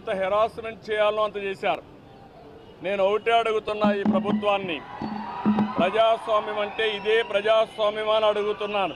Harassment చేయాలో అంత చేశారు. నేను ఒకటే అడుగుతున్నా ఈ ప్రభుత్వాన్ని, ప్రజాస్వామ్యం అంటే ఇదే ప్రజాస్వామ్యం అని అడుగుతున్నాను.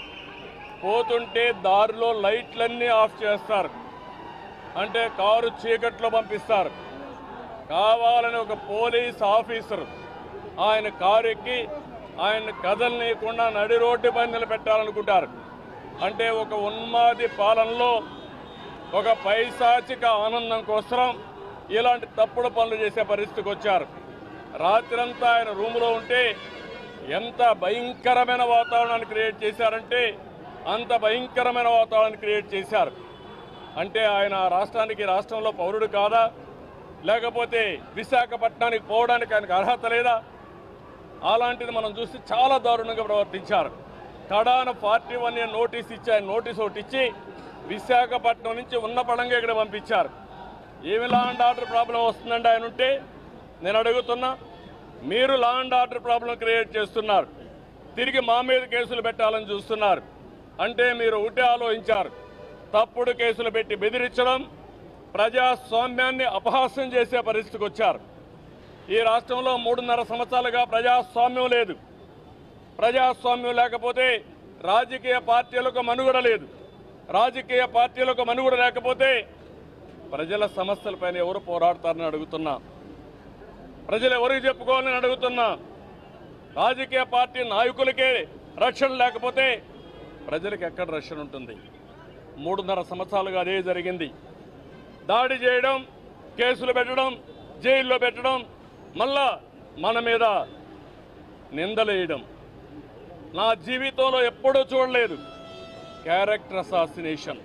పోతుంటే దారిలో లైట్లన్నీ ఆఫ్ చేస్తారు, అంటే కారు చీకట్లో పంపిస్తారు. కావాలని ఒక పోలీస్ ఆఫీసర్ ఆయన కారు ఎక్కి ఆయన కదలనీయకుండా నడి రోడ్డు పైన నిలబెట్టాలనుకుంటారు. అంటే ఒక ఉన్మాది పాలనలో ఒక పైశాచిక ఆనందం కోసం ఇలాంటి తప్పుడు పనులు చేసే పరిస్థితికి వచ్చారు. రాత్రంతా ఆయన రూములో ఉంటే ఎంత భయంకరమైన వాతావరణాన్ని క్రియేట్ చేశారంటే అంత భయంకరమైన వాతావరణాన్ని క్రియేట్ చేశారు. అంటే ఆయన రాష్ట్రంలో పౌరుడు కాదా, లేకపోతే విశాఖపట్నానికి పోవడానికి ఆయనకు అర్హత లేదా? అలాంటిది మనం చూసి చాలా దారుణంగా ప్రవర్తించారు. కడాన 41 నోటీస్ ఇచ్చారు. నోటీస్ ఒకటి ఇచ్చి విశాఖపట్నం నుంచి ఉన్న పడంగా ఇక్కడ పంపించారు. ఏమి లా అండ్ ఆర్డర్ ప్రాబ్లం వస్తుందండి ఆయన ఉంటే? నేను అడుగుతున్నా, మీరు law and order problem create చేస్తున్నారు, తిరిగి మా మీద కేసులు పెట్టాలని చూస్తున్నారు. అంటే మీరు ఒకటే ఆలోచించారు, తప్పుడు కేసులు పెట్టి బెదిరించడం, ప్రజాస్వామ్యాన్ని అపహాస్యం చేసే పరిస్థితికి వచ్చారు. ఈ రాష్ట్రంలో 3.5 సంవత్సరాలుగా ప్రజాస్వామ్యం లేదు. ప్రజాస్వామ్యం లేకపోతే రాజకీయ పార్టీలకు మనుగడ లేదు. రాజకీయ పార్టీలకు మనుగడ లేకపోతే ప్రజల సమస్యలపైన ఎవరు పోరాడతారని అడుగుతున్నా. ప్రజలు ఎవరికి చెప్పుకోవాలని అడుగుతున్నా. రాజకీయ పార్టీ నాయకులకే రక్షణ లేకపోతే ప్రజలకు ఎక్కడ రక్షణ ఉంటుంది? 3.5 సంవత్సరాలుగా అదే జరిగింది. దాడి చేయడం, కేసులు పెట్టడం, జైల్లో పెట్టడం, మళ్ళా మన మీద నిందలేయడం. నా జీవితంలో ఎప్పుడూ చూడలేదు క్యారెక్టర్ అసాసినేషన్.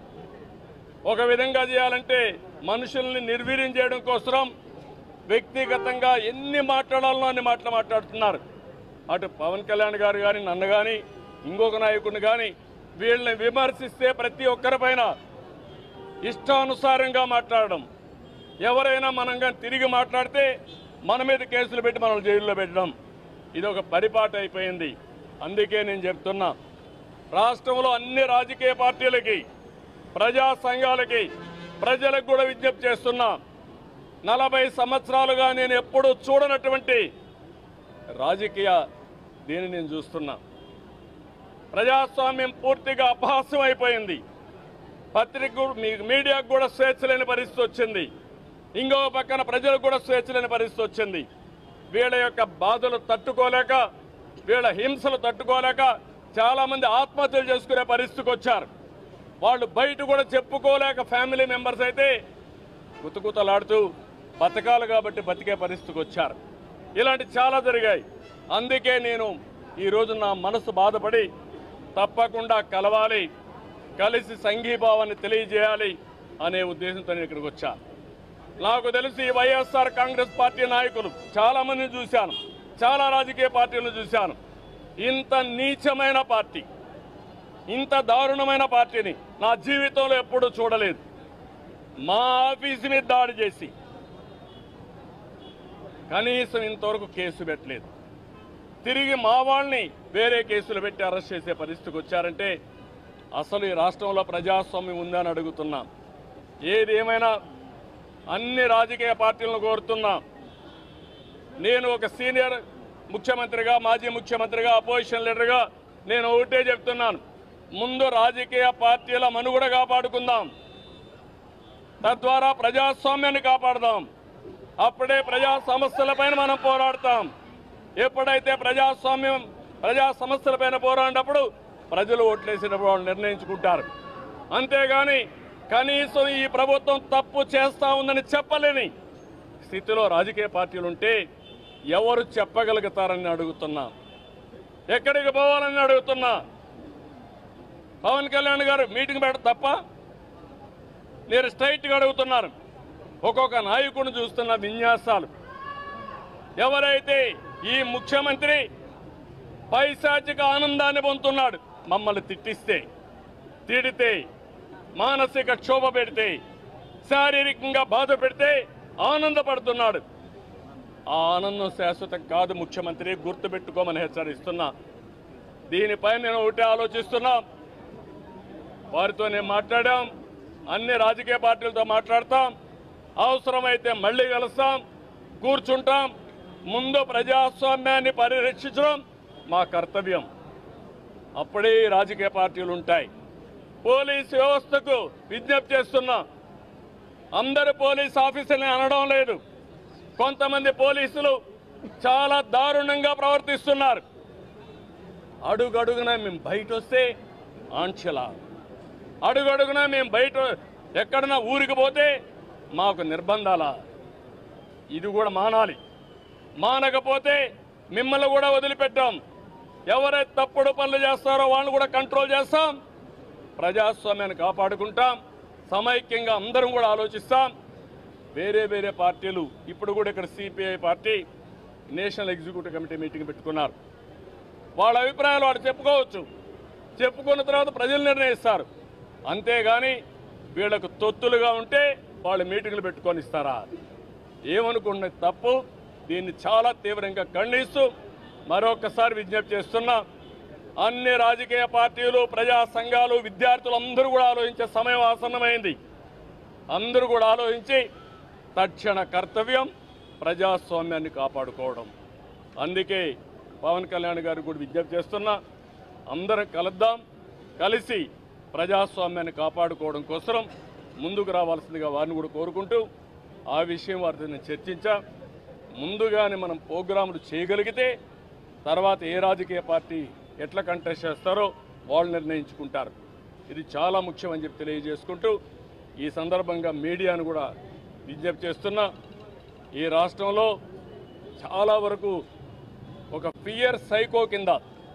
ఒక విధంగా చేయాలంటే మనుషుల్ని నిర్వీర్యం చేయడం కోసం వ్యక్తిగతంగా ఎన్ని మాట్లాడాలనో అన్ని మాటలు మాట్లాడుతున్నారు. అటు పవన్ కళ్యాణ్ గారు కానీ, నన్ను కానీ, ఇంకొక నాయకుడిని కానీ వీళ్ళని విమర్శిస్తే ప్రతి ఒక్కరిపైన ఇష్టానుసారంగా మాట్లాడడం, ఎవరైనా మనం కానీ తిరిగి మాట్లాడితే మన మీద కేసులు పెట్టి మనల్ని జైల్లో పెట్టడం, ఇది ఒక పరిపాటు అయిపోయింది. అందుకే నేను చెప్తున్నా, రాష్ట్రంలో అన్ని రాజకీయ పార్టీలకి, ప్రజా సంఘాలకి, ప్రజలకు కూడా విజ్ఞప్తి చేస్తున్నా, 40 సంవత్సరాలుగా నేను ఎప్పుడూ చూడనటువంటి రాజకీయ దీన్ని నేను చూస్తున్నా. ప్రజాస్వామ్యం పూర్తిగా అపహాస్యం అయిపోయింది. మీడియాకు కూడా స్వేచ్ఛ లేని పరిస్థితి వచ్చింది. ఇంకో పక్కన ప్రజలకు కూడా స్వేచ్ఛ లేని పరిస్థితి వచ్చింది. వీళ్ళ యొక్క బాధలు తట్టుకోలేక, వీళ్ళ హింసలు తట్టుకోలేక చాలామంది ఆత్మహత్యలు చేసుకునే పరిస్థితికి వచ్చారు. వాళ్ళు బయట కూడా చెప్పుకోలేక ఫ్యామిలీ మెంబర్స్ అయితే గుతగుతలాడుతూ బతకాలి కాబట్టి బతికే పరిస్థితికి వచ్చారు. ఇలాంటి చాలా జరిగాయి. అందుకే నేను ఈరోజు నా మనసు బాధపడి తప్పకుండా కలవాలి, కలిసి సంఘీభావాన్ని తెలియజేయాలి అనే ఉద్దేశంతో నేను ఇక్కడికి వచ్చాను. నాకు తెలిసి వైఎస్ఆర్ కాంగ్రెస్ పార్టీ నాయకులు చాలామందిని చూశాను, చాలా రాజకీయ పార్టీలను చూశాను. ఇంత నీచమైన పార్టీ, ఇంత దారుణమైన పార్టీని నా జీవితంలో ఎప్పుడూ చూడలేదు. మా ఆఫీసు మీద దాడి చేసి కనీసం ఇంతవరకు కేసు పెట్టలేదు. తిరిగి మా వాళ్ళని వేరే కేసులు పెట్టి అరెస్ట్ చేసే పరిస్థితికి వచ్చారంటే అసలు ఈ రాష్ట్రంలో ప్రజాస్వామ్యం ఉందని అడుగుతున్నా. ఏది ఏమైనా అన్ని రాజకీయ పార్టీలను కోరుతున్నా, నేను ఒక సీనియర్ ముఖ్యమంత్రిగా, మాజీ ముఖ్యమంత్రిగా, అపోజిషన్ లీడర్గా నేను ఒకటే చెప్తున్నాను, ముందు రాజకీయ పార్టీల మనుగడ కాపాడుకుందాం, తద్వారా ప్రజాస్వామ్యాన్ని కాపాడదాం. అప్పుడే ప్రజా సమస్యలపైన మనం పోరాడతాం. ఎప్పుడైతే ప్రజా సమస్యలపైన పోరాడినప్పుడు ప్రజలు ఓట్లేసినప్పుడు వాళ్ళు నిర్ణయించుకుంటారు. అంతేగాని కనీసం ఈ ప్రభుత్వం తప్పు చేస్తా ఉందని చెప్పలేని స్థితిలో రాజకీయ పార్టీలు ఉంటే ఎవరు చెప్పగలుగుతారని అడుగుతున్నా. ఎక్కడికి పోవాలని అడుగుతున్నా. పవన్ కళ్యాణ్ గారు మీటింగ్ పెట్ట తప్ప నేను స్ట్రైట్గా అడుగుతున్నారు. ఒక్కొక్క నాయకుడిని చూస్తున్న విన్యాసాలు. ఎవరైతే ఈ ముఖ్యమంత్రి పైశాచిక ఆనందాన్ని పొందుతున్నాడు, మమ్మల్ని తిడితే, మానసిక క్షోభ పెడితే, శారీరకంగా బాధ పెడితే ఆనందపడుతున్నాడు. ఆ ఆనందం శాశ్వతం కాదు ముఖ్యమంత్రి, గుర్తుపెట్టుకోమని హెచ్చరిస్తున్నా. దీనిపై నేను ఒకటే ఆలోచిస్తున్నా. వారితో నేను మాట్లాడాం, అన్ని రాజకీయ పార్టీలతో మాట్లాడతాం. అవసరమైతే మళ్ళీ కలుస్తాం, కూర్చుంటాం. ముందు ప్రజాస్వామ్యాన్ని పరిరక్షించడం మా కర్తవ్యం. అప్పుడే రాజకీయ పార్టీలు ఉంటాయి. పోలీసు వ్యవస్థకు విజ్ఞప్తి చేస్తున్నా, అందరు పోలీస్ ఆఫీసర్ని అనడం లేదు. కొంతమంది పోలీసులు చాలా దారుణంగా ప్రవర్తిస్తున్నారు. అడుగడుగున మేము బయట వస్తే ఆంక్షల, అడుగడుగున మేము బయట ఎక్కడన్నా ఊరికి పోతే మాకు నిర్బంధాల. ఇది కూడా మానాలి. మానకపోతే మిమ్మల్ని కూడా వదిలిపెట్టాం. ఎవరైతే తప్పుడు పనులు చేస్తారో వాళ్ళని కూడా కంట్రోల్ చేస్తాం. ప్రజాస్వామ్యాన్ని కాపాడుకుంటాం. సమైక్యంగా అందరం కూడా ఆలోచిస్తాం. వేరే వేరే పార్టీలు ఇప్పుడు కూడా ఇక్కడ CPI party national executive committee meeting పెట్టుకున్నారు. వాళ్ళ అభిప్రాయాలు వాళ్ళు చెప్పుకోవచ్చు. చెప్పుకున్న తర్వాత ప్రజలు నిర్ణయిస్తారు. అంతేగాని వీళ్ళకు తొత్తులుగా ఉంటే వాళ్ళు మీటింగ్లు పెట్టుకొని ఇస్తారా? ఏమనుకున్న తప్పు. దీన్ని చాలా తీవ్రంగా ఖండిస్తూ మరొకసారి విజ్ఞప్తి చేస్తున్నా, అన్ని రాజకీయ పార్టీలు, ప్రజా సంఘాలు, విద్యార్థులు అందరూ కూడా ఆలోచించే సమయం ఆసన్నమైంది. అందరూ కూడా ఆలోచించి తక్షణ కర్తవ్యం ప్రజాస్వామ్యాన్ని కాపాడుకోవడం. అందుకే పవన్ కళ్యాణ్ గారు కూడా విజ్ఞప్తి చేస్తున్నా, అందరం కలుద్దాం, కలిసి ప్రజాస్వామ్యాన్ని కాపాడుకోవడం కోసం ముందుకు రావాల్సిందిగా వారిని కూడా కోరుకుంటూ ఆ విషయం వారితో నేను చర్చించా. ముందుగానే మనం ప్రోగ్రాములు చేయగలిగితే తర్వాత ఏ రాజకీయ పార్టీ ఎట్లా కంటెస్ట్ చేస్తారో వాళ్ళు నిర్ణయించుకుంటారు. ఇది చాలా ముఖ్యమని చెప్పి తెలియజేసుకుంటూ ఈ సందర్భంగా మీడియాను కూడా విజ్ఞప్తి చేస్తున్నా, ఈ రాష్ట్రంలో చాలా వరకు ఒక ఫియర్ సైకో కింద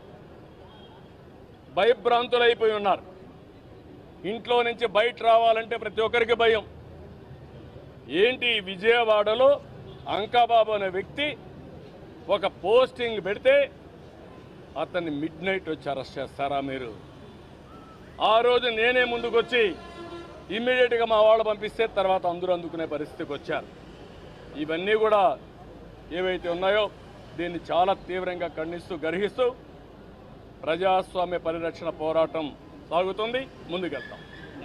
భయభ్రాంతులైపోయి ఉన్నారు. ఇంట్లో నుంచి బయట రావాలంటే ప్రతి ఒక్కరికి భయం. ఏంటి విజయవాడలో అంకాబాబు అనే వ్యక్తి ఒక పోస్టింగ్ పెడితే అతన్ని మిడ్ నైట్ వచ్చి అరెస్ట్ చేస్తారా మీరు? ఆ రోజు నేనే ముందుకు వచ్చి ఇమ్మీడియట్గా మా వాళ్ళు పంపిస్తే తర్వాత అందరూ అందుకునే పరిస్థితికి వచ్చారు. ఇవన్నీ కూడా ఏవైతే ఉన్నాయో దీన్ని చాలా తీవ్రంగా ఖండిస్తూ గర్హిస్తూ ప్రజాస్వామ్య పరిరక్షణ పోరాటం సాగుతుంది. ముందుకెళ్తాం.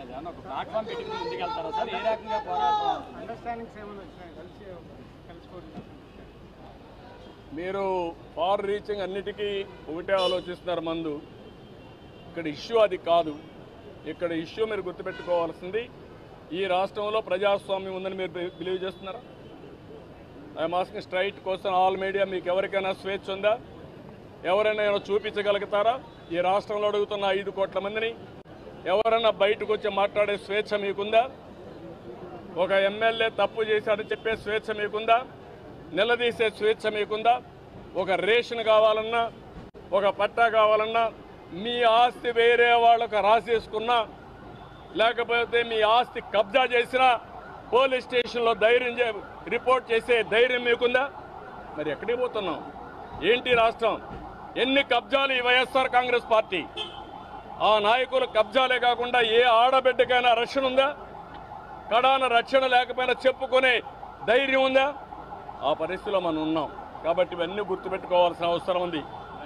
మీరు ఫార్ రీచింగ్ అన్నిటికీ ఒకటే ఆలోచిస్తున్నారు. మందు ఇక్కడ ఇష్యూ అది కాదు. ఇక్కడ ఇష్యూ మీరు గుర్తుపెట్టుకోవాల్సింది, ఈ రాష్ట్రంలో ప్రజాస్వామ్యం ఉందని మీరు బిలీవ్ చేస్తున్నారా? I'm asking straight question all media. మీకు ఎవరికైనా స్వేచ్ఛ ఉందా? ఎవరైనా చూపించగలుగుతారా? ఈ రాష్ట్రంలో అడుగుతున్న 5 కోట్ల మందిని ఎవరైనా బయటకు వచ్చి మాట్లాడే స్వేచ్ఛ మీకుందా? ఒక ఎమ్మెల్యే తప్పు చేశాడని చెప్పే స్వేచ్ఛ మీకుందా? నిలదీసే స్వేచ్ఛ మీకుందా? ఒక రేషన్ కావాలన్నా, ఒక పట్టా కావాలన్నా, మీ ఆస్తి వేరే వాళ్ళకు రాసేసుకున్నా, లేకపోతే మీ ఆస్తి కబ్జా చేసినా పోలీస్ స్టేషన్లో రిపోర్ట్ చేసే ధైర్యం మీకుందా? మరి ఎక్కడికి పోతున్నాం? ఏంటి రాష్ట్రం? ఎన్ని కబ్జాలు ఈ వైఎస్ఆర్ కాంగ్రెస్ పార్టీ. ఆ నాయకుల కబ్జాలే కాకుండా ఏ ఆడబిడ్డకైనా రక్షణ ఉందా? కడాన రక్షణ లేకపోయినా చెప్పుకునే ధైర్యం ఉందా? ఆ పరిస్థితిలో మనం ఉన్నాం. కాబట్టి ఇవన్నీ గుర్తుపెట్టుకోవాల్సిన అవసరం ఉంది.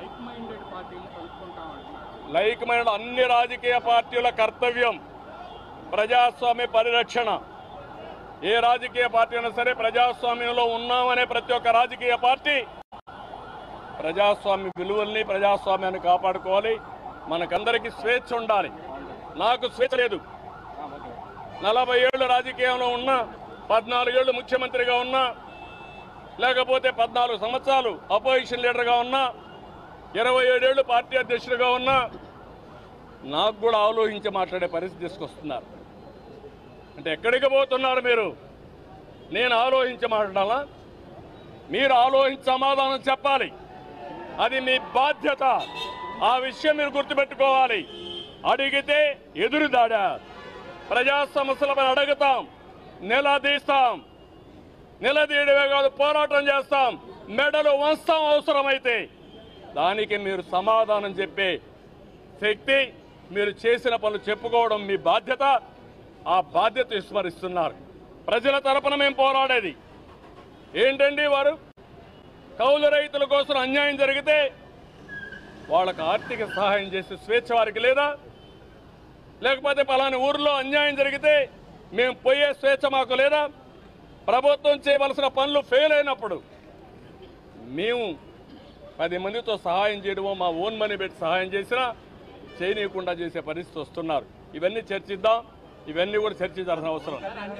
లైక్ మైండ్ అన్ని రాజకీయ పార్టీల కర్తవ్యం ప్రజాస్వామ్య పరిరక్షణ. ఏ రాజకీయ పార్టీ అయినా సరే ప్రజాస్వామ్యంలో ఉన్నామనే ప్రతి ఒక్క రాజకీయ పార్టీ ప్రజాస్వామ్య విలువల్ని, ప్రజాస్వామ్యాన్ని కాపాడుకోవాలి. మనకందరికీ స్వేచ్ఛ ఉండాలి. నాకు స్వేచ్ఛ లేదు. 40 ఏళ్ళు రాజకీయంలో ఉన్నా, 14 ఏళ్ళు ముఖ్యమంత్రిగా ఉన్నా, లేకపోతే 14 సంవత్సరాలు అపోజిషన్ లీడర్గా ఉన్నా, 27 ఏళ్ళు పార్టీ అధ్యక్షుడిగా ఉన్నా, నాకు కూడా ఆలోచించి మాట్లాడే పరిస్థితి తీసుకొస్తున్నారు. అంటే ఎక్కడికి పోతున్నారు మీరు? నేను ఆలోచించి మాట్లాడాలా? మీరు ఆలోచించి సమాధానం చెప్పాలి. అది మీ బాధ్యత. ఆ విషయం మీరు గుర్తుపెట్టుకోవాలి. అడిగితే ఎదురుదాడా? ప్రజా సమస్యలపై అడుగుతాం, నిలదీస్తాం. నిలదీయడమే కాదు, పోరాటం చేస్తాం, మెడలు వంస్తాం అవసరమైతే. దానికి మీరు సమాధానం చెప్పే శక్తి, మీరు చేసిన పనులు చెప్పుకోవడం మీ బాధ్యత. ఆ బాధ్యత విస్మరిస్తున్నారు. ప్రజల తరపున మేము పోరాడేది ఏంటండి? వారు కౌలు రైతుల కోసం అన్యాయం జరిగితే వాళ్ళకు ఆర్థిక సహాయం చేసే స్వేచ్ఛ వారికి లేదా? లేకపోతే పలాని ఊర్లో అన్యాయం జరిగితే మేము పోయే స్వేచ్ఛ మాకు లేదా? ప్రభుత్వం చేయవలసిన పనులు ఫెయిల్ అయినప్పుడు మేము 10 మందితో సహాయం చేయడమో మా ఓన్ మనీ పెట్టి సహాయం చేసినా చేయనీయకుండా చేసే పరిస్థితి వస్తున్నారు. ఇవన్నీ చర్చిద్దాం, ఇవన్నీ కూడా చర్చించాల్సిన అవసరం.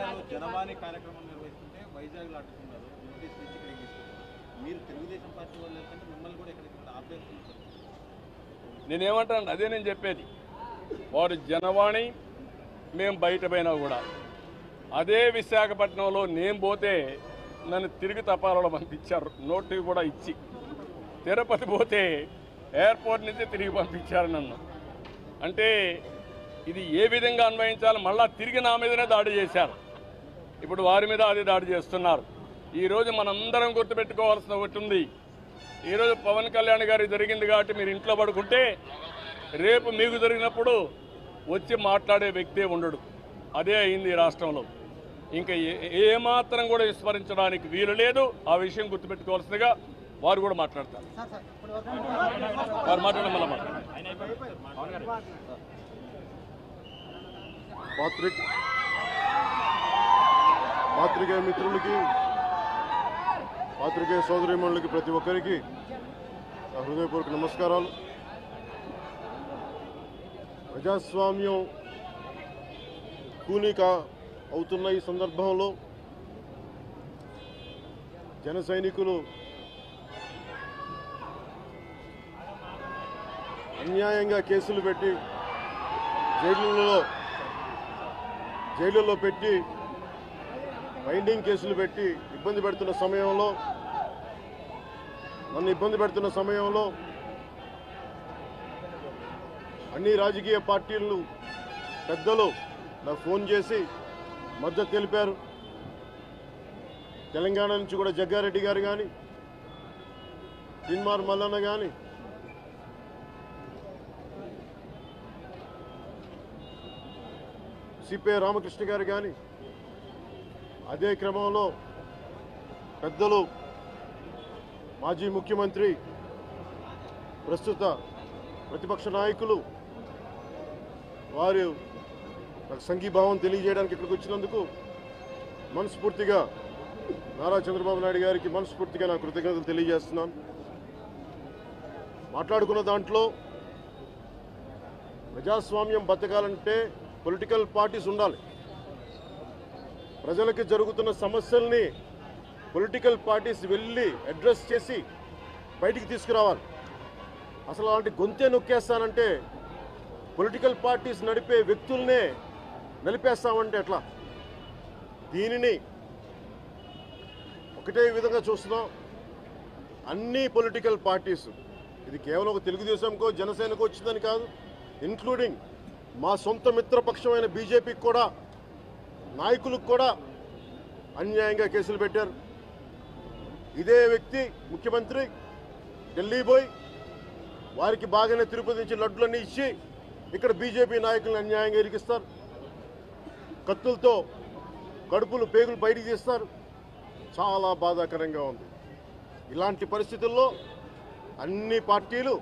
నేనేమంటాను, అదే నేను చెప్పేది. వారు జనవాణి, మేము బయట పోయినా కూడా అదే విశాఖపట్నంలో నేను పోతే నన్ను తిరిగి తపాలలో పంపించారు, నోటు కూడా ఇచ్చి. తిరుపతి పోతే ఎయిర్పోర్ట్ నుంచి తిరిగి పంపించారు నన్ను. అంటే ఇది ఏ విధంగా అన్వయించాలి? మళ్ళా తిరిగి నా మీదనే దాడి చేశారు. ఇప్పుడు వారి మీద అది దాడి చేస్తున్నారు. ఈరోజు మనందరం గుర్తుపెట్టుకోవాల్సిన ఒకటి ఉంది. ఈరోజు పవన్ కళ్యాణ్ గారికి జరిగింది కాబట్టి మీరు ఇంట్లో పడుకుంటే రేపు మీకు జరిగినప్పుడు వచ్చి మాట్లాడే వ్యక్తే ఉండడు. అదే అయింది ఈ రాష్ట్రంలో. ఇంకా ఏమాత్రం కూడా విస్మరించడానికి వీలు లేదు. ఆ విషయం గుర్తుపెట్టుకోవాల్సిందిగా వారు కూడా మాట్లాడతారు. వారు మాట్లాడడం వల్ల పాత్రికేయ మిత్రులకి, పాత్రికేయ సోదరీమణులకి, ప్రతి ఒక్కరికి హృదయపూర్వక నమస్కారాలు. ప్రజాస్వామ్యం కూనిక అవుతున్న ఈ సందర్భంలో జన సైనికులు అన్యాయంగా కేసులు పెట్టి జైళ్ళలో పెట్టి బైండింగ్ కేసులు పెట్టి ఇబ్బంది పెడుతున్న సమయంలో, నన్ను ఇబ్బంది పెడుతున్న సమయంలో అన్ని రాజకీయ పార్టీలు పెద్దలు నాకు ఫోన్ చేసి మద్దతు తెలిపారు. తెలంగాణ నుంచి కూడా జగ్గారెడ్డి గారు కానీ, తిన్మార్ మల్లన్న కానీ, సిపిఐ రామకృష్ణ గారు కానీ, అదే క్రమంలో పెద్దలు మాజీ ముఖ్యమంత్రి, ప్రస్తుత ప్రతిపక్ష నాయకులు వారు నాకు సంఘీభావం తెలియజేయడానికి ఇక్కడికి వచ్చినందుకు మనస్ఫూర్తిగా నారా చంద్రబాబు నాయుడు గారికి మనస్ఫూర్తిగా నా కృతజ్ఞతలు తెలియజేస్తున్నాను. మాట్లాడుకున్న దాంట్లో ప్రజాస్వామ్యం బతకాలంటే పొలిటికల్ పార్టీస్ ఉండాలి. ప్రజలకి జరుగుతున్న సమస్యల్ని పొలిటికల్ పార్టీస్ వెళ్ళి అడ్రస్ చేసి బయటికి తీసుకురావాలి. అసలు అలాంటి గొంతే నొక్కేస్తానంటే, పొలిటికల్ పార్టీస్ నడిపే వ్యక్తుల్నే నిలిపేస్తామంటే ఎట్లా? దీనిని ఒకటే విధంగా చూస్తున్నాం. అన్ని పొలిటికల్ పార్టీస్, ఇది కేవలం ఒక తెలుగుదేశంకో జనసేనకో వచ్చిందని కాదు, ఇంక్లూడింగ్ మా సొంత మిత్రపక్షమైన బీజేపీకి కూడా, నాయకులకు కూడా అన్యాయంగా కేసులు పెట్టారు. ఇదే వ్యక్తి ముఖ్యమంత్రి ఢిల్లీ పోయి వారికి బాగానే తిరుపతి నుంచి లడ్డులన్నీ ఇచ్చి ఇక్కడ బీజేపీ నాయకులను అన్యాయంగా ఇరికిస్తారు. కత్తులతో కడుపులు పేగులు బయటికి తీస్తారు. చాలా బాధాకరంగా ఉంది. ఇలాంటి పరిస్థితుల్లో అన్ని పార్టీలు,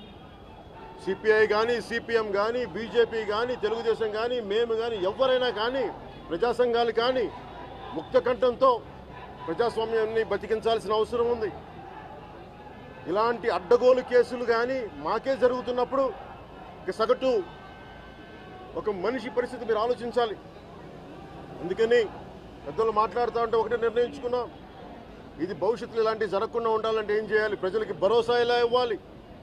సిపిఐ కానీ, సిపిఎం కానీ, బీజేపీ కానీ, తెలుగుదేశం కానీ, మేము కానీ, ఎవరైనా కానీ, ప్రజా సంఘాలు కానీ ముక్త కంఠంతో ప్రజాస్వామ్యాన్ని బతికించాల్సిన అవసరం ఉంది. ఇలాంటి అడ్డగోలు కేసులు కానీ మాకే జరుగుతున్నప్పుడు ఇక సగటు ఒక మనిషి పరిస్థితి మీరు ఆలోచించాలి. అందుకని పెద్దలు మాట్లాడుతూ ఉంటే ఒకటే నిర్ణయించుకున్నాం, ఇది భవిష్యత్తులో ఇలాంటివి జరగకుండా ఉండాలంటే ఏం చేయాలి? ప్రజలకి భరోసా ఎలా ఇవ్వాలి?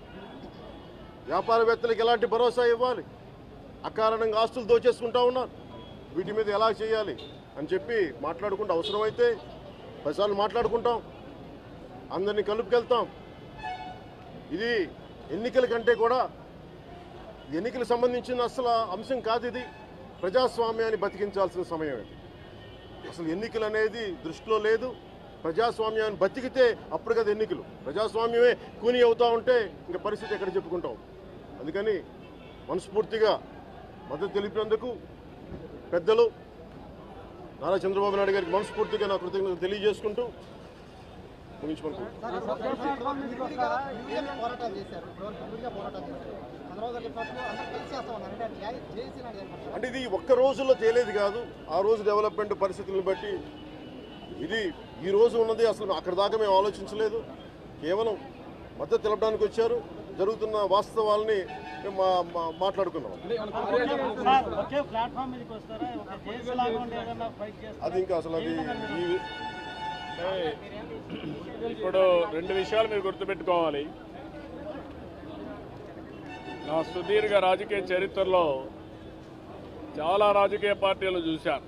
వ్యాపారవేత్తలకు ఎలాంటి భరోసా ఇవ్వాలి? అకారణంగా ఆస్తులు దోచేసుకుంటా ఉన్నారు. వీటి మీద ఎలా చేయాలి అని చెప్పి మాట్లాడుకుంటూ, అవసరమైతే 10 సార్లు మాట్లాడుకుంటాం, అందరినీ కలుపుకెళ్తాం. ఇది ఎన్నికల కంటే కూడా, ఎన్నికలకు సంబంధించిన అసలు అంశం కాదు. ఇది ప్రజాస్వామ్యాన్ని బతికించాల్సిన సమయం. అసలు ఎన్నికలు అనేది దృష్టిలో లేదు. ప్రజాస్వామ్యాన్ని బతికితే అప్పుడు కదా ఎన్నికలు. ప్రజాస్వామ్యమే కూని అవుతూ ఉంటే ఇంకా పరిస్థితి ఎక్కడ చెప్పుకుంటాం. అందుకని మనస్ఫూర్తిగా మద్దతు తెలిపినందుకు పెద్దలు నారా చంద్రబాబు నాయుడు గారికి మనస్ఫూర్తిగా నా కృతజ్ఞతలు తెలియజేసుకుంటూ ముగించుకుంటున్నాను. అంటే ఇది ఒక్క రోజుల్లో తేలేది కాదు. ఆ రోజు డెవలప్మెంట్ పరిస్థితులను బట్టి ఇది ఈ రోజు ఉన్నది అసలు అక్కడ దాకా మేము ఆలోచించలేదు. కేవలం మద్దతు తెలపడానికి వచ్చారు. జరుగుతున్న వాస్తవాలని మాట్లాడుకున్నాం. అది ఇంకా అసలు అది ఇప్పుడు 2 విషయాలు మీరు గుర్తుపెట్టుకోవాలి. నా సుదీర్ఘ రాజకీయ చరిత్రలో చాలా రాజకీయ పార్టీలు చూశాను.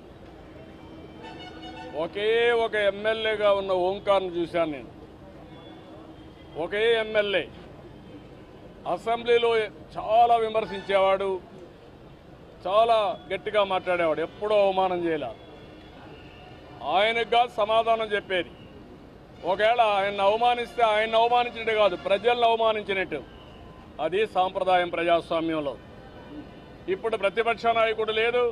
ఒకే ఒక ఎమ్మెల్యేగా ఉన్న ఓంకార్ను చూశాను నేను. ఒకే ఎమ్మెల్యే అసెంబ్లీలో చాలా విమర్శించేవాడు, చాలా గట్టిగా మాట్లాడేవాడు, ఎప్పుడూ అవమానం చేయలే. ఆయనకు కాదు సమాధానం చెప్పేది. ఒకవేళ ఆయన అవమానిస్తే ఆయన అవమానించినట్టు కాదు, ప్రజలను అవమానించినట్టు. అది సాంప్రదాయం ప్రజాస్వామ్యంలో. ఇప్పుడు ప్రతిపక్ష నాయకుడు లేదు,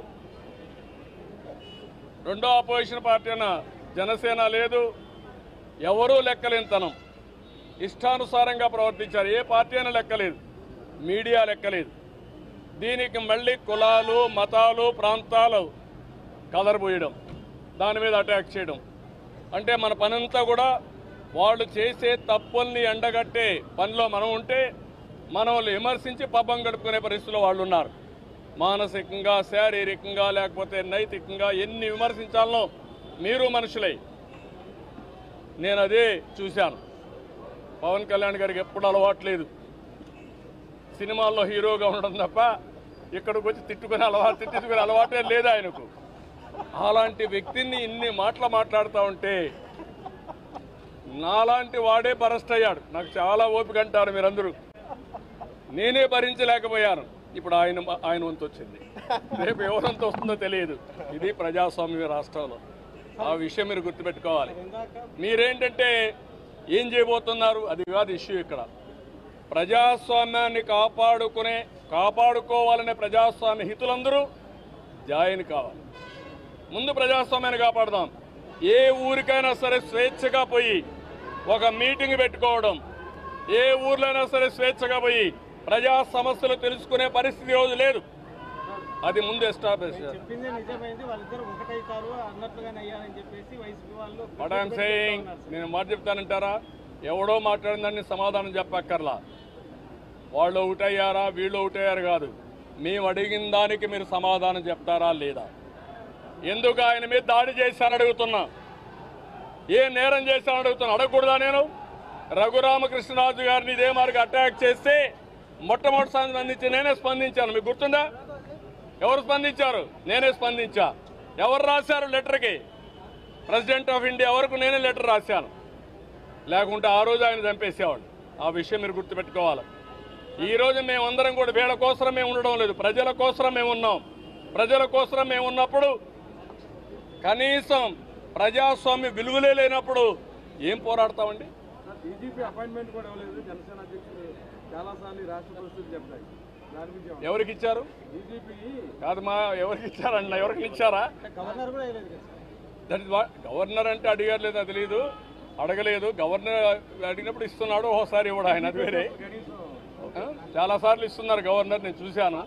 రెండో అపోజిషన్ పార్టీ అయిన జనసేన లేదు, ఎవరూ లెక్కలేనితనం. ఇష్టానుసారంగా ప్రవర్తించారు. ఏ పార్టీ అయినా లెక్కలేదు, మీడియా లెక్కలేదు. దీనికి మళ్ళీ కులాలు, మతాలు, ప్రాంతాలు కలరబోయడం, దాని మీద అటాక్ చేయడం. అంటే మన పనంతా కూడా వాళ్ళు చేసే తప్పుల్ని ఎండగట్టే పనిలో మనం ఉంటే మనల్ని విమర్శించి పబ్బం గడుపుకునే పరిస్థితిలో వాళ్ళు ఉన్నారు. మానసికంగా, శారీరకంగా, లేకపోతే నైతికంగా ఎన్ని విమర్శించాలనో మీరు మనుషులై. నేను అదే చూశాను. పవన్ కళ్యాణ్ గారికి ఎప్పుడు అలవాట్లేదు సినిమాల్లో హీరోగా ఉండడం తప్ప ఇక్కడికి వచ్చి తిట్టుకునే అలవాటే లేదు ఆయనకు. అలాంటి వ్యక్తిని ఇన్ని మాటలు మాట్లాడుతూ ఉంటే నాలాంటి వాడే బరస్ట్ అయ్యాడు. నాకు చాలా ఓపిక అంటారు మీరందరూ, నేనే భరించలేకపోయాను. ఇప్పుడు ఆయన వంతు వచ్చింది, రేపు ఎవరంత వస్తుందో తెలియదు. ఇది ప్రజాస్వామ్య రాష్ట్రంలో. ఆ విషయం మీరు గుర్తుపెట్టుకోవాలి. మీరేంటంటే ఏం చేయబోతున్నారు అది కాదు ఇష్యూ. ఇక్కడ ప్రజాస్వామ్యాన్ని కాపాడుకోవాలనే ప్రజాస్వామ్య హితులందరూ జాయిన్ కావాలి. ముందు ప్రజాస్వామ్యాన్ని కాపాడదాం. ఏ ఊరికైనా సరే స్వేచ్ఛగా పోయి ఒక మీటింగ్ పెట్టుకోవడం, ఏ ఊర్లైనా సరే స్వేచ్ఛగా పోయి ప్రజా సమస్యలు తెలుసుకునే పరిస్థితి రోజు లేదు. అది ముందు ఎస్టాబ్లిష్. వాట్ ఐఎమ్ సేయింగ్, నేను మాట చెప్తానంటారా? ఎవడో మాట్లాడిందని సమాధానం చెప్పక్కర్లా. వాళ్ళు ఒకటయ్యారా వీళ్ళు ఒకటయ్యారు కాదు, మేము అడిగిన దానికి మీరు సమాధానం చెప్తారా లేదా? ఎందుకు ఆయన మీద దాడి చేశారని అడుగుతున్నా, ఏ నేరం చేశారని అడుగుతున్నా. అడగకూడదా నేను? రఘురామకృష్ణరాజు గారిని ఇదే మార్గం అటాక్ చేస్తే మొట్టమొదటిసారి స్పందించి నేనే స్పందించాను. మీకు గుర్తుందా? ఎవరు స్పందించారు? నేనే స్పందించా. ఎవరు రాశారు లెటర్కి? ప్రెసిడెంట్ ఆఫ్ ఇండియా వరకు నేనే లెటర్ రాశాను. లేకుంటే ఆ రోజు ఆయన చంపేసేవాడు. ఆ విషయం మీరు గుర్తుపెట్టుకోవాలి. ఈరోజు మేమందరం కూడా వీళ్ళ కోసం మేము ఉండడం లేదు, ప్రజల కోసం మేము ఉన్నాం. ప్రజల కోసం మేము ఉన్నప్పుడు కనీసం ప్రజాస్వామ్య విలువలే లేనప్పుడు ఏం పోరాడతామండి? డీజీపీ అపాయింట్మెంట్ కూడా ఇవ్వలేదు జనసేన అధ్యక్షుడు, చాలాసార్లు రాష్ట్ర పరిస్థితులు చెప్తాయి. ఎవరికి ఇచ్చారు? కాదు మా ఎవరికి ఇచ్చారన్న, ఎవరికి ఇచ్చారా? గవర్నర్ అంటే అడిగారు లేదా తెలియదు, అడగలేదు. గవర్నర్ అడిగినప్పుడు ఇస్తున్నాడు, ఓసారి ఇవ్వడు ఆయన, అది వేరే. చాలా సార్లు ఇస్తున్నారు గవర్నర్, నేను చూశాను.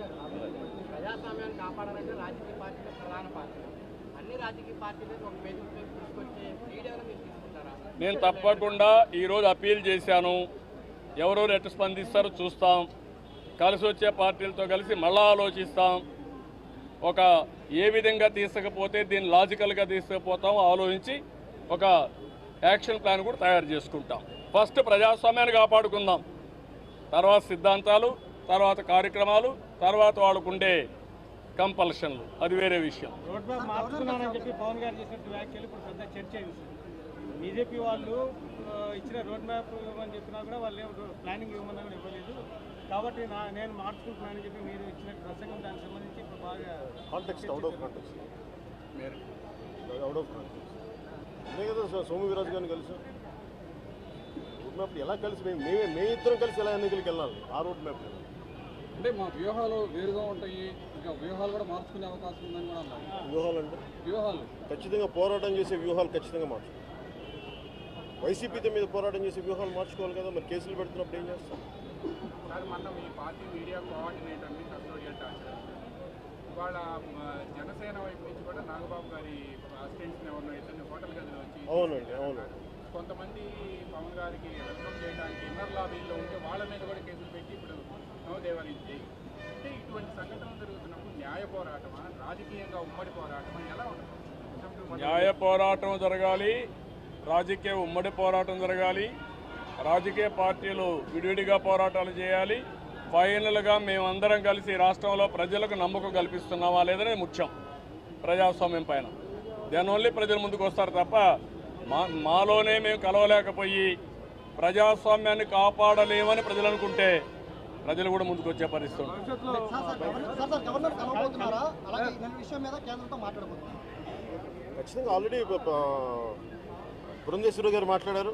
నేను తప్పకుండా ఈరోజు అప్పీల్ చేశాను. ఎవరెవరు ఎట్టు స్పందిస్తారో చూస్తాం. కలిసి వచ్చే పార్టీలతో కలిసి మళ్ళా ఆలోచిస్తాం. ఒక ఏ విధంగా తీసుకపోతే దీన్ని లాజికల్గా తీసుకుపోతాం ఆలోచించి ఒక యాక్షన్ ప్లాన్ కూడా తయారు చేసుకుంటాం. ఫస్ట్ ప్రజాస్వామ్యాన్ని కాపాడుకుందాం, తర్వాత సిద్ధాంతాలు, తర్వాత కార్యక్రమాలు, తర్వాత వాళ్ళకుండే కంపల్షన్లు, అది వేరే విషయం. బీజేపీ వాళ్ళు ఇచ్చిన రోడ్ మ్యాప్ ఇవ్వమని చెప్పినా కూడా వాళ్ళు ప్లానింగ్ ఇవ్వమన్నా కూడా ఇవ్వలేదు. కాబట్టి నేను మార్చుకుంటున్నానని చెప్పి మీరు ఇచ్చిన ప్రసంగం దానికి సంబంధించి ఇప్పుడు బాగా అదే కదా సోము వీరాజు గారిని కలిసి రోడ్ మ్యాప్ ఎలా కలిసి మే ఇద్దరం కలిసి ఎలా ఎన్నికలకు వెళ్ళాలి? ఆ రోడ్ మ్యాప్ అంటే మా వ్యూహాలు వేరుగా ఉంటాయి, ఇంకా వ్యూహాలు కూడా మార్చుకునే అవకాశం ఉందని కూడా అన్నారు. వ్యూహాలు అంటే వ్యూహాలు ఖచ్చితంగా పోరాటం చేసే వ్యూహాలు ఖచ్చితంగా మార్చుకోవాలి. వైసీపీతో మీద పోరాటం చేసే వ్యూహాలు మార్చుకోవాలి కదా. మరి కేసులు పెడుతున్నప్పుడు ఏం చేస్తాం? వాళ్ళ జనసేన వైపు నుంచి కూడా నాగబాబు గారి అసిస్టెంట్స్ ఎవరినో ఇద్దరిని హోటల్ గదిలో వచ్చి అవునండి, అవును. కొంతమంది పవన్ గారికి వెల్కమ్ చేయడానికి ఇన్నర్ లాబీల్లో ఉంటే వాళ్ళ మీద కూడా కేసులు పెట్టి ఇప్పుడు నవదేవాలయం అంటే ఇటువంటి సంఘటనలు జరుగుతున్నప్పుడు న్యాయ పోరాటమా, రాజకీయంగా ఉమ్మడి పోరాటమా, ఎలా ఉంటుంది? న్యాయ పోరాటం జరగాలి, రాజకీయ ఉమ్మడి పోరాటం జరగాలి, రాజకీయ పార్టీలు విడివిడిగా పోరాటాలు చేయాలి. ఫైనల్గా మేమందరం కలిసి రాష్ట్రంలో ప్రజలకు నమ్మకం కల్పిస్తున్నామా లేదనే ముఖ్యం ప్రజాస్వామ్యం పైన. దానివల్ల ప్రజలు ముందుకు వస్తారు తప్ప మాలోనే మేము కలవలేకపోయి ప్రజాస్వామ్యాన్ని కాపాడలేమని ప్రజలు అనుకుంటే ప్రజలు కూడా ముందుకు వచ్చే పరిస్థితి ఉంది. ఖచ్చితంగా ఆల్రెడీ పురంధేశ్వరి గారు మాట్లాడారు,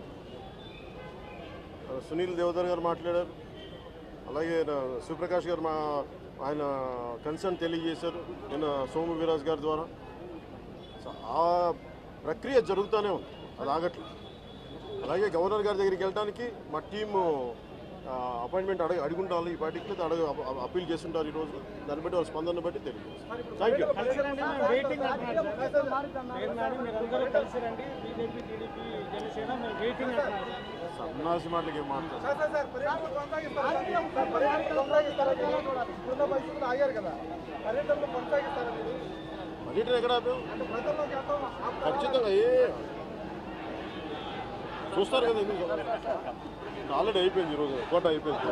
సునీల్ దేవధర్ గారు మాట్లాడారు, అలాగే శివప్రకాష్ గారు ఆయన కన్సర్న్ తెలియజేశారు నిన్న సోము వీరాజ్ గారి ద్వారా. సో ఆ ప్రక్రియ జరుగుతూనే ఉంది, అది ఆగట్లేదు. అలాగే గవర్నర్ గారి దగ్గరికి వెళ్ళడానికి మా టీము అపాయింట్మెంట్ అడుగుంటారు. ఈ పార్టీకి అప్పీల్ చేస్తుంటారు ఈరోజు. దాన్ని బట్టి వాళ్ళ స్పందన బట్టి తెలియదు. Thank you. సన్నాసి మాటలకి ఏం మాట్లాడారు? పర్యటన ఎక్కడ ఖచ్చితంగా చూస్తారు కదా, ఎందుకు ఆల్రెడీ అయిపోయింది ఈరోజు, కోట అయిపోయింది.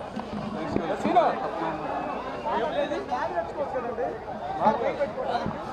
రాజా